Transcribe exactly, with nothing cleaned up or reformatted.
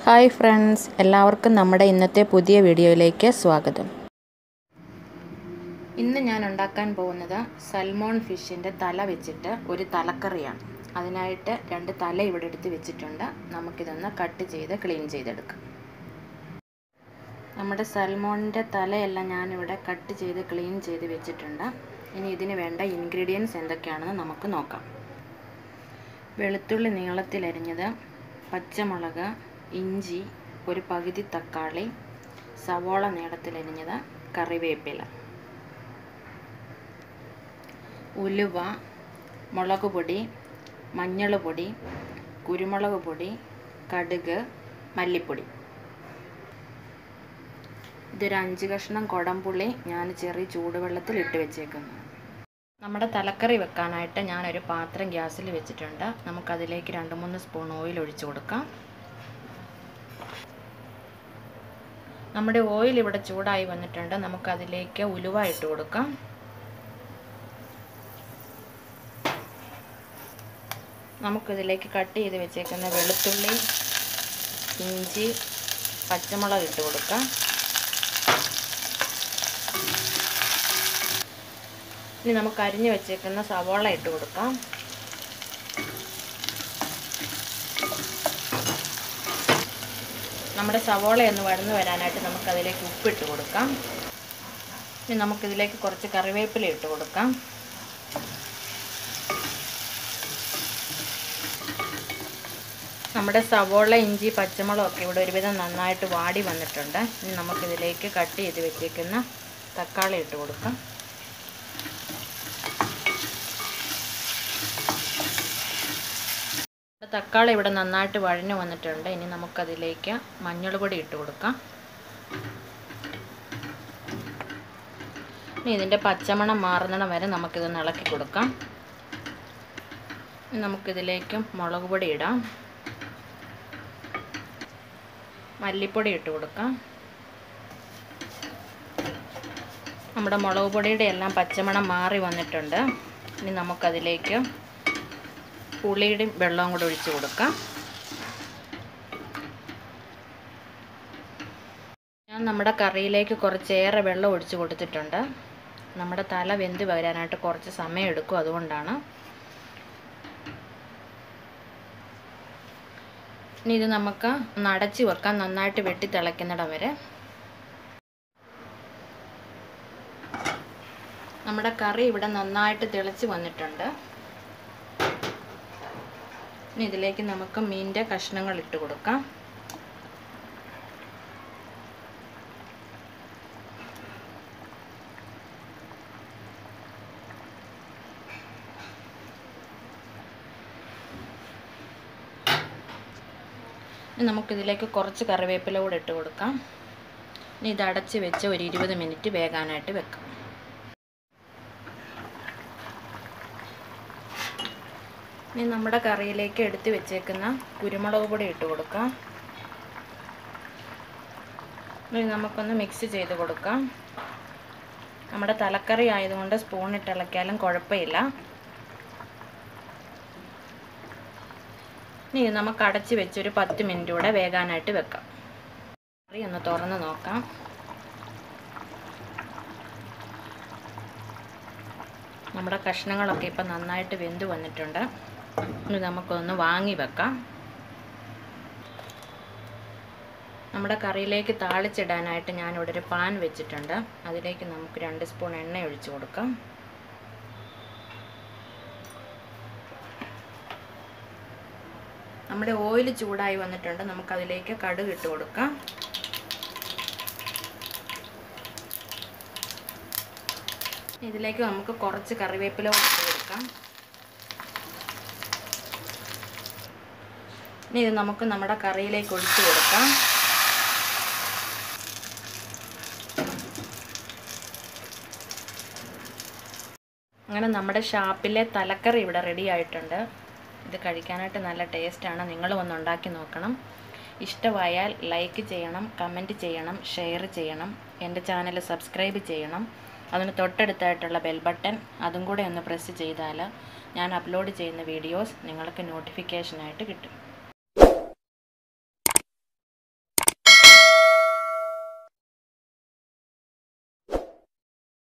Hi friends, എല്ലാവർക്കും നമ്മുടെ ഇന്നത്തെ പുതിയ വീഡിയോയിലേക്ക് സ്വാഗതം. ഇന്ന് ഞാൻ ഉണ്ടാക്കാൻ പോകുന്നത് സൽമോൺ ഫിഷിൻ്റെ തല വെച്ചിട്ട് ഒരു തലക്കറിയാണ്. അതിനായിട്ട് രണ്ട് തല ഇവിടെ എടുത്ത് വെച്ചിട്ടുണ്ട്. നമുക്കിതൊന്ന് കട്ട് ചെയ്ത് ക്ലീൻ ചെയ്തെടുക്കാം. നമ്മുടെ സൽമോണിൻ്റെ തലയെല്ലാം ഞാനിവിടെ കട്ട് ചെയ്ത് ക്ലീൻ ചെയ്ത് വെച്ചിട്ടുണ്ട്. ഇനി ഇതിന് വേണ്ട ഇൻഗ്രീഡിയൻസ് എന്തൊക്കെയാണെന്ന് നമുക്ക് നോക്കാം. വെളുത്തുള്ളി നീളത്തിലരിഞ്ഞത്, പച്ചമുളക്, ഇഞ്ചി, ഒരു പകുതി തക്കാളി, സവോള നീളത്തിലരിഞ്ഞത്, കറിവേപ്പില, ഉലുവ, മുളക് പൊടി, മഞ്ഞൾ പൊടി, കുരുമുളക് പൊടി, കടുക്, മല്ലിപ്പൊടി. ഇതൊരു അഞ്ച് കഷ്ണം കുടംപുളി ഞാൻ ചെറിയ ചൂടുവെള്ളത്തിൽ ഇട്ട് വെച്ചേക്കുന്നു. നമ്മുടെ തലക്കറി വെക്കാനായിട്ട് ഞാനൊരു പാത്രം ഗ്യാസിൽ വെച്ചിട്ടുണ്ട്. നമുക്കതിലേക്ക് രണ്ട് മൂന്ന് സ്പൂൺ ഓയിൽ ഒഴിച്ചു കൊടുക്കാം. നമ്മുടെ ഓയിൽ ഇവിടെ ചൂടായി വന്നിട്ടുണ്ട്. നമുക്കതിലേക്ക് ഉലുവ ഇട്ട് കൊടുക്കാം. നമുക്കിതിലേക്ക് കട്ട് ചെയ്ത് വെച്ചേക്കുന്ന വെളുത്തുള്ളി, ഇഞ്ചി, പച്ചമുളക് ഇട്ട് കൊടുക്കാം. ഇനി നമുക്ക് അരിഞ്ഞു വെച്ചേക്കുന്ന സവോള ഇട്ട് കൊടുക്കാം. നമ്മുടെ സവോള ഒന്ന് വഴന്നു വരാനായിട്ട് നമുക്കതിലേക്ക് ഉപ്പിട്ട് കൊടുക്കാം. ഇനി നമുക്കിതിലേക്ക് കുറച്ച് കറിവേപ്പില ഇട്ട് കൊടുക്കാം. നമ്മുടെ സവോള, ഇഞ്ചി, പച്ചമുളകൊക്കെ ഇവിടെ ഒരുവിധം നന്നായിട്ട് വാടി വന്നിട്ടുണ്ട്. ഇനി നമുക്കിതിലേക്ക് കട്ട് ചെയ്ത് വെച്ചേക്കുന്ന തക്കാളി ഇട്ട് കൊടുക്കാം. തക്കാളി ഇവിടെ നന്നായിട്ട് വഴഞ്ഞു വന്നിട്ടുണ്ട്. ഇനി നമുക്കതിലേക്ക് മഞ്ഞൾ പൊടി ഇട്ട് കൊടുക്കാം. ഇനി ഇതിൻ്റെ പച്ചമണം മാറുന്നിടം വരെ നമുക്കിതൊന്ന് ഇളക്കി കൊടുക്കാം. ഇനി നമുക്കിതിലേക്ക് മുളക് പൊടി ഇടാം. മല്ലിപ്പൊടി ഇട്ട് കൊടുക്കാം. നമ്മുടെ മുളക് പൊടിയുടെ എല്ലാം പച്ചമണം മാറി വന്നിട്ടുണ്ട്. ഇനി നമുക്കതിലേക്ക് പുളിയുടെ വെള്ളവും കൂടെ ഒഴിച്ച് കൊടുക്കാം. ഞാൻ നമ്മുടെ കറിയിലേക്ക് കുറച്ചേറെ വെള്ളം ഒഴിച്ച് കൊടുത്തിട്ടുണ്ട്. നമ്മുടെ തല വെന്ത് വരാനായിട്ട് കുറച്ച് സമയം എടുക്കും, അതുകൊണ്ടാണ്. ഇനി ഇത് നമുക്ക് അടച്ച് വെക്കാം, നന്നായിട്ട് വെട്ടി തിളയ്ക്കുന്നിടം വരെ. നമ്മുടെ കറി ഇവിടെ നന്നായിട്ട് തിളച്ച് വന്നിട്ടുണ്ട്. ഇനി ഇതിലേക്ക് നമുക്ക് മീനിൻ്റെ കഷ്ണങ്ങൾ ഇട്ട് കൊടുക്കാം. ഇനി നമുക്കിതിലേക്ക് കുറച്ച് കറിവേപ്പില കൂടെ ഇട്ട് കൊടുക്കാം. ഇനി ഇത് അടച്ച് വെച്ച് ഒരു ഇരുപത് മിനിറ്റ് വേകാനായിട്ട് വെക്കാം. ഇനി നമ്മുടെ കറിയിലേക്ക് എടുത്ത് വെച്ചേക്കുന്ന കുരുമുളക് പൊടി ഇട്ട് കൊടുക്കാം. ഇനി നമുക്കൊന്ന് മിക്സ് ചെയ്ത് കൊടുക്കാം. നമ്മുടെ തലക്കറി ആയതുകൊണ്ട് സ്പൂണിട്ട് ഇളക്കിയാലും കുഴപ്പമില്ല. ഇനി നമുക്ക് അടച്ച് വെച്ചൊരു പത്ത് മിനിറ്റ് കൂടെ വേകാനായിട്ട് വെക്കാം. കറി ഒന്ന് തുറന്ന് നോക്കാം. നമ്മുടെ കഷ്ണങ്ങളൊക്കെ ഇപ്പം നന്നായിട്ട് വെന്ത് വന്നിട്ടുണ്ട്. ഇനി നമുക്കൊന്ന് വാങ്ങി വെക്കാം. നമ്മുടെ കറിയിലേക്ക് താളിച്ചിടാനായിട്ട് ഞാനിവിടെ ഒരു പാൻ വെച്ചിട്ടുണ്ട്. അതിലേക്ക് നമുക്ക് രണ്ട് സ്പൂൺ എണ്ണ ഒഴിച്ച് കൊടുക്കാം. നമ്മുടെ ഓയിൽ ചൂടായി വന്നിട്ടുണ്ട്. നമുക്കതിലേക്ക് കടുക് ഇട്ട് കൊടുക്കാം. ഇതിലേക്ക് നമുക്ക് കുറച്ച് കറിവേപ്പില ഇട്ട് കൊടുക്കാം. ഇനി ഇത് നമുക്ക് നമ്മുടെ കറിയിലേക്ക് ഒഴിച്ച് കൊടുക്കാം. അങ്ങനെ നമ്മുടെ ഷാപ്പിലെ തലക്കറി ഇവിടെ റെഡി ആയിട്ടുണ്ട്. ഇത് കഴിക്കാനായിട്ട് നല്ല ടേസ്റ്റാണ്. നിങ്ങളും ഒന്ന് ഉണ്ടാക്കി നോക്കണം. ഇഷ്ടമായാൽ ലൈക്ക് ചെയ്യണം, കമൻറ്റ് ചെയ്യണം, ഷെയർ ചെയ്യണം. എൻ്റെ ചാനൽ സബ്സ്ക്രൈബ് ചെയ്യണം. അതിന് തൊട്ടടുത്തായിട്ടുള്ള ബെൽ ബട്ടൺ അതും കൂടെ ഒന്ന് പ്രസ് ചെയ്താൽ ഞാൻ അപ്ലോഡ് ചെയ്യുന്ന വീഡിയോസ് നിങ്ങൾക്ക് നോട്ടിഫിക്കേഷനായിട്ട് കിട്ടും.